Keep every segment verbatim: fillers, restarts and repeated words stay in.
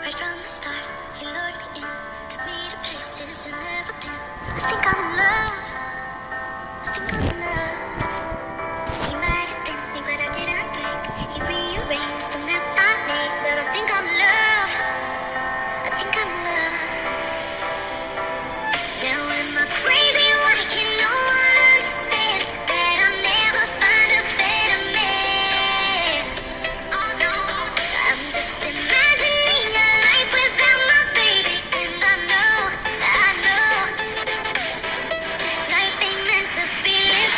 Right from the start, he lured me in, took me to places I've never been. I think I'm in love. I think I'm in love. He might have bent me, but I didn't break. He rearranged the map I made, but I think I'm in love. I think I'm in love. Now am I crazy? Why can no one understand that I'll never find a better man? Oh no, I'm just imagining a life without my baby, and I know, I know, this life ain't meant to be lived.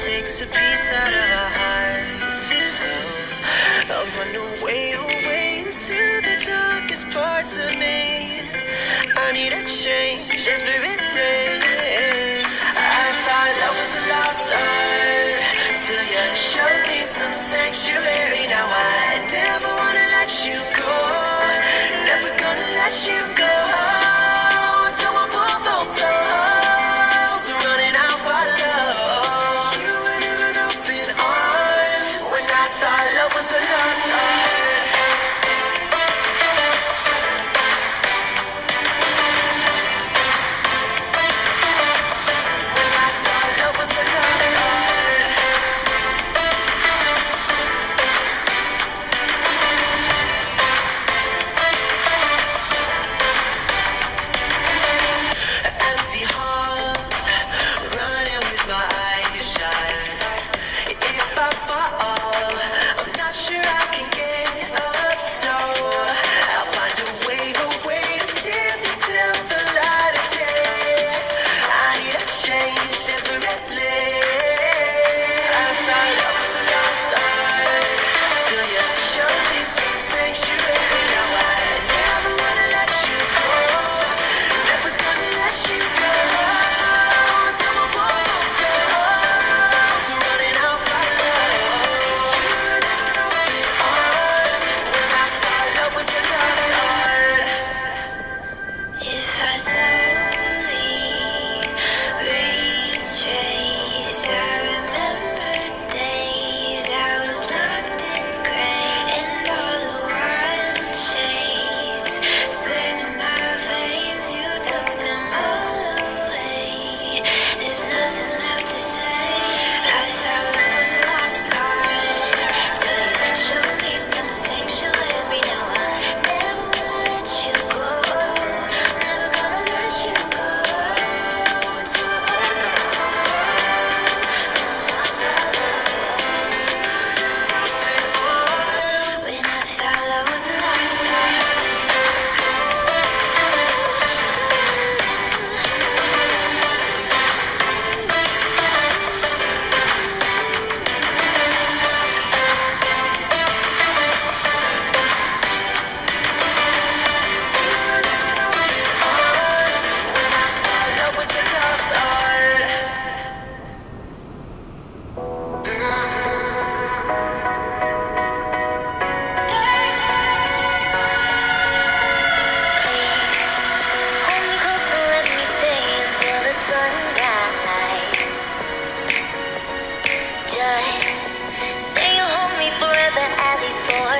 takes a piece out of our hearts. So I'll run away, away into the darkest parts of me. I need a change desperately. I thought love was a lost art till you showed me some sanctuary. Now I never wanna let you go, never gonna let you go until we're both old souls running out for love. You were there with open arms when I thought love was a lost art.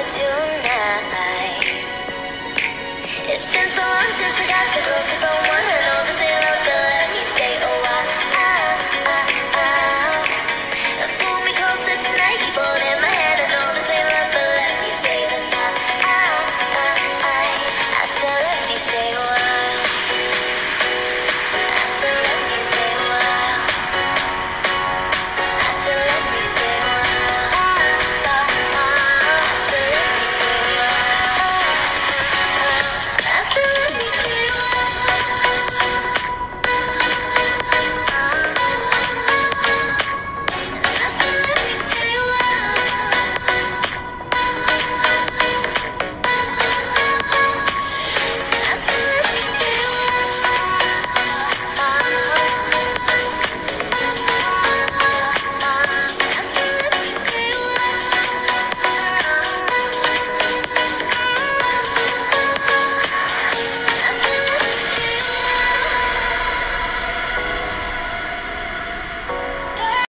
It's been so long since I got so close to someone